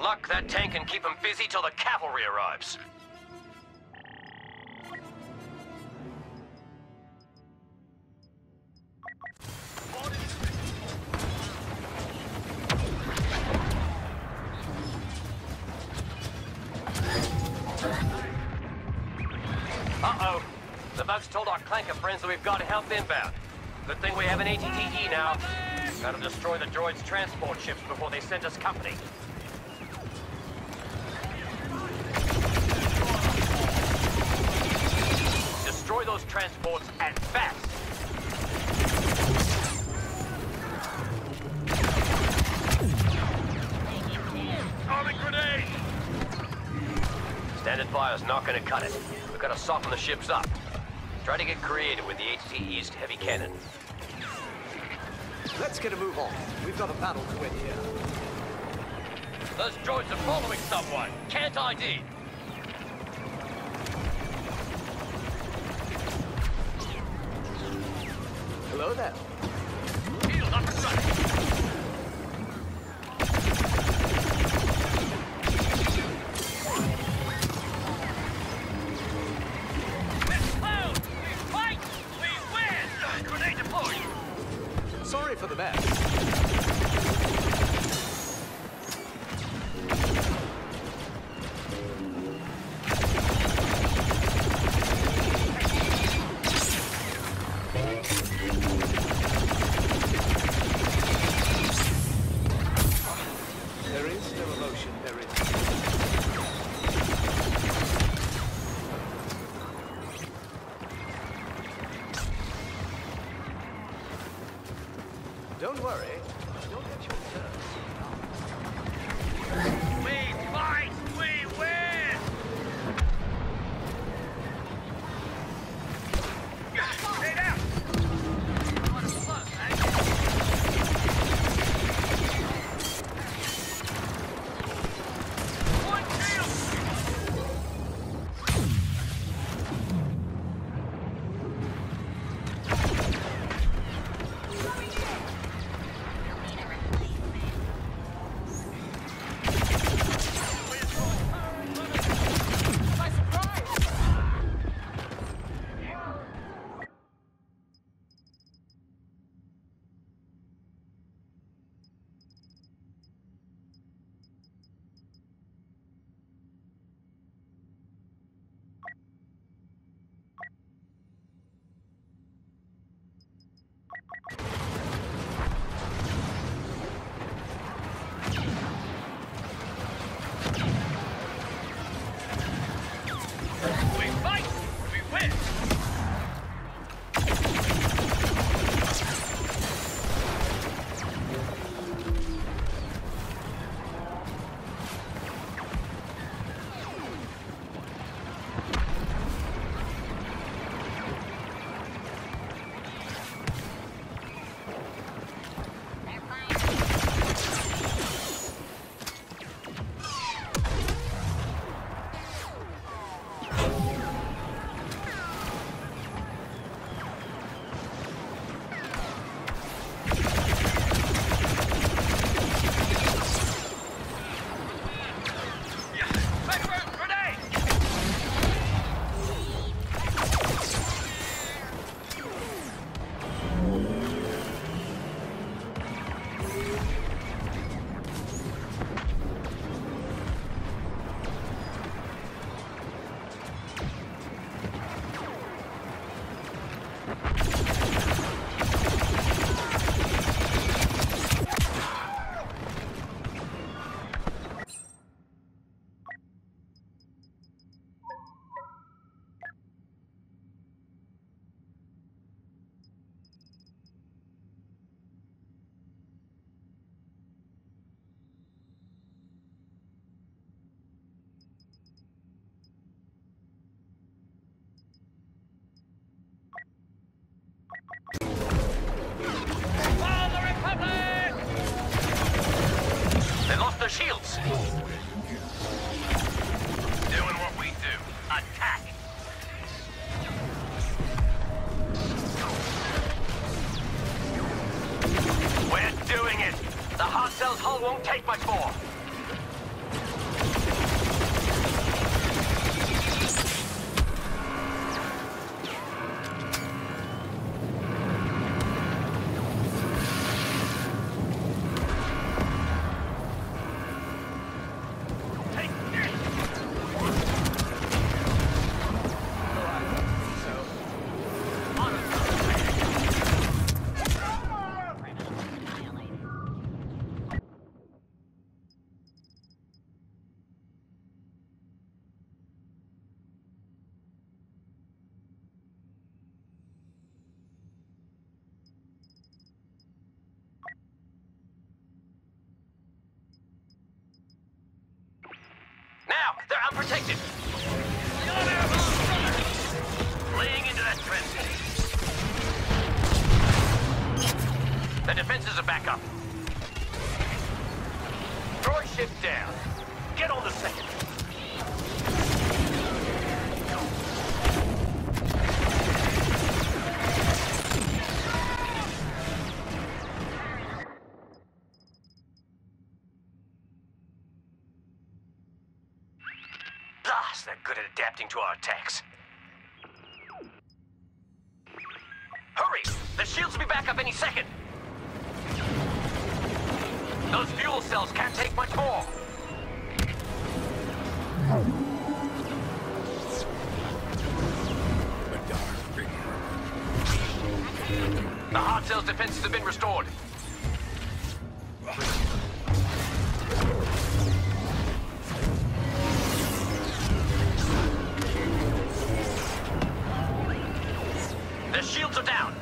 Luck that tank can keep them busy till the cavalry arrives. Uh-oh. The bugs told our clanker friends that we've got help inbound. Good thing we have an ATTE now. Gotta destroy the droids' transport ships before they send us company. Destroy those transports and fast! Throwing grenade! Standard fire's not gonna cut it. We've gotta soften the ships up. Try to get creative with the ATTE's heavy cannon. Let's get a move on. We've got a battle to win here. Those droids are following someone. Can't ID. Hello there. Shield up and running. Sorry for the mess. There is no emotion, there is. Don't worry, you'll get your turn. We fight, we win! Stay down! What a fuck, One kill! We fight! We win! Their shields. Doing what we do. Attack. We're doing it. The hard cell's hull won't take much more. protected. Laying into that transit. The defenses are back up. Droid ship down. Get on the second. They're good at adapting to our attacks. Hurry! The shields will be back up any second! Those fuel cells can't take much more! The hard cells defenses have been restored. The shields are down.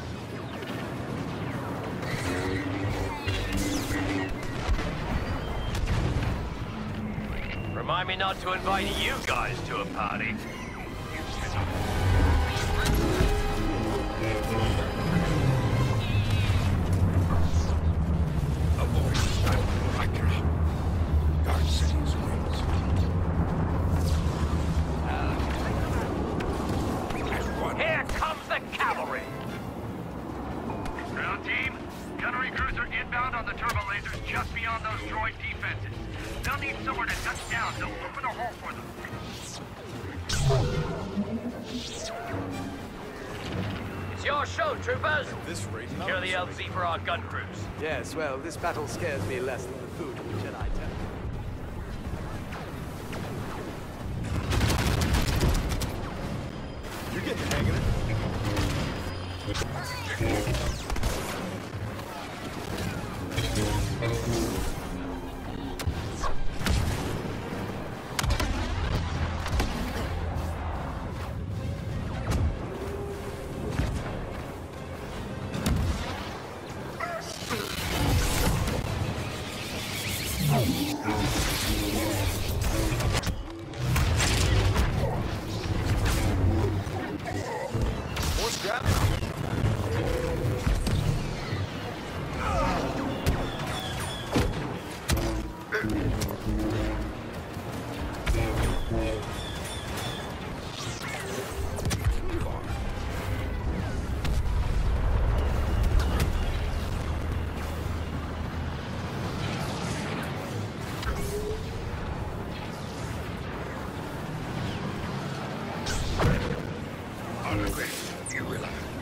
Remind me not to invite you guys to a party. Avoid Skywalker. Dark City's wings. Here comes the cavalry! Ground team, gunnery crews are inbound on the turbo lasers just beyond those droid defenses. They'll need somewhere to touch down, so open a hole for them. It's your show, troopers! This rate, Secure the LZ for our gun crews. Yes, well, this battle scares me less than the food of the Jedi Temple. You're getting the hang of it. More scrap? On the way, you will.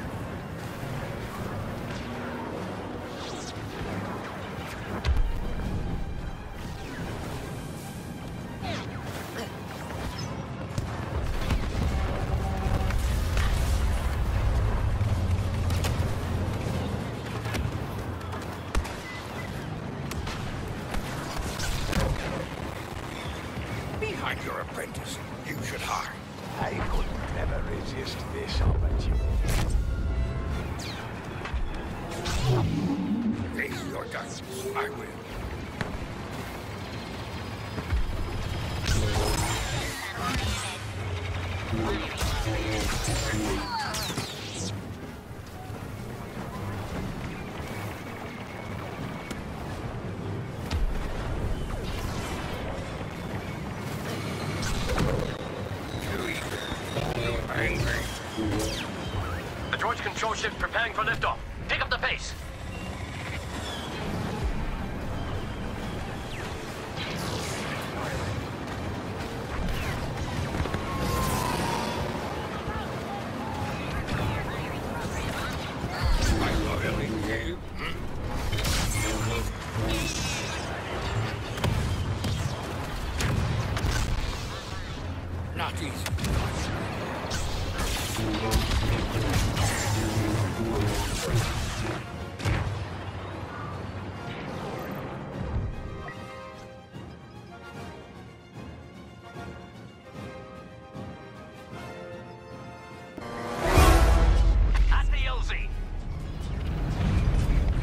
Behind your apprentice, you should hide. I could never resist this opportunity. Face your guns. I will. Angry. The droid's control ship's preparing for liftoff. Pick up the pace. My loyalty gave. Not easy. At the LZ.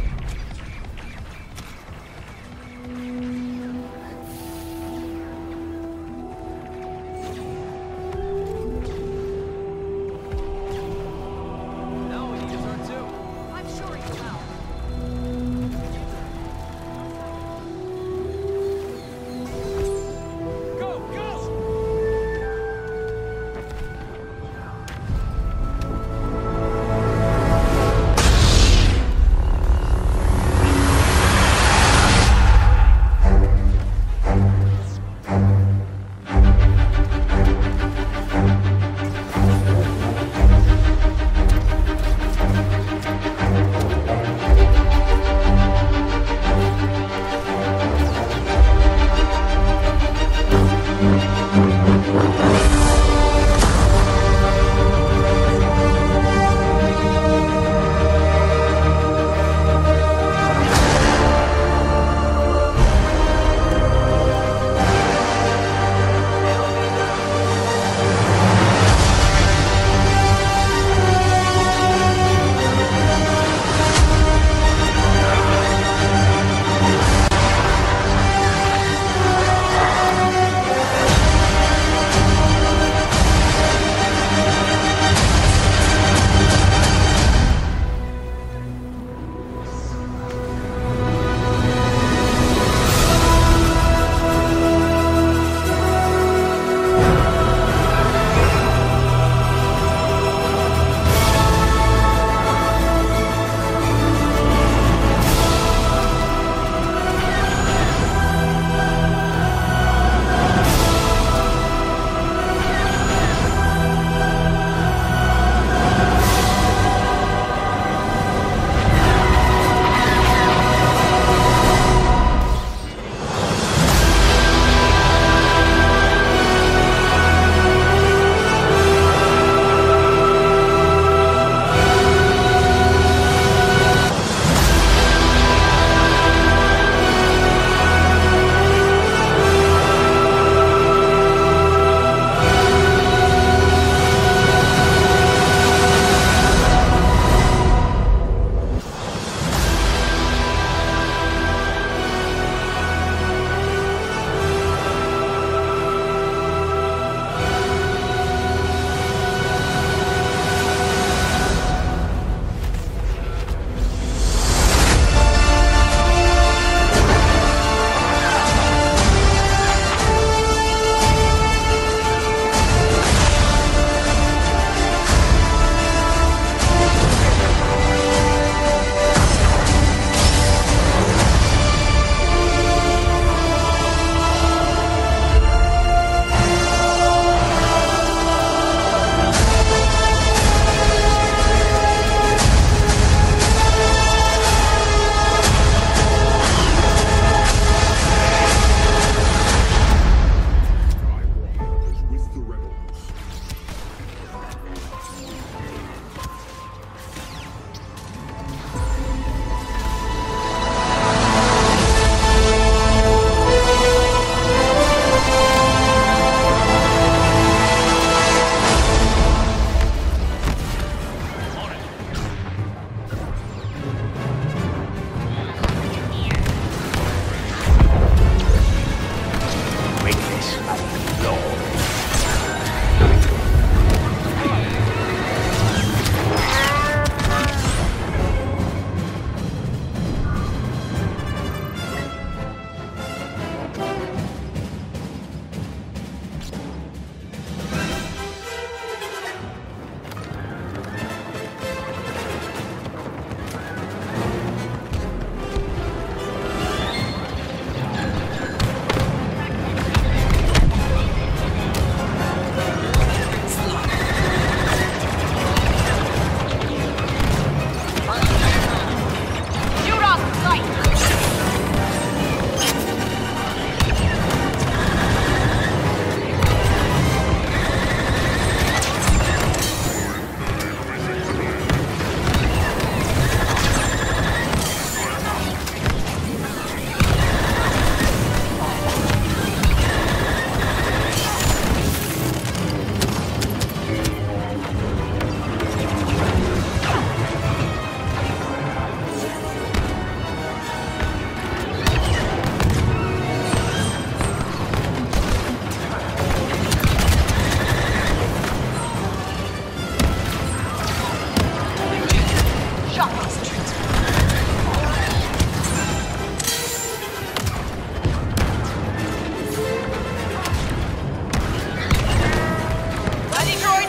Ready, droid?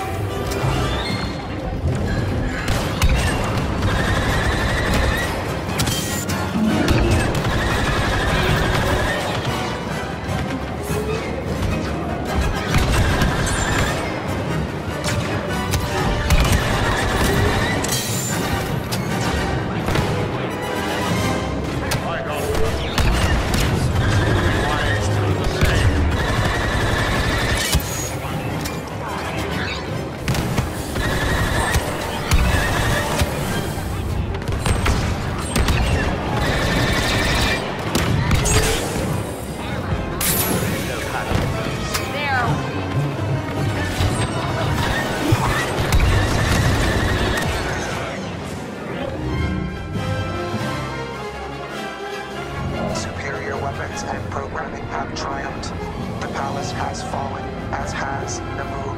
Superior weapons and programming have triumphed. The palace has fallen, as has Naboo.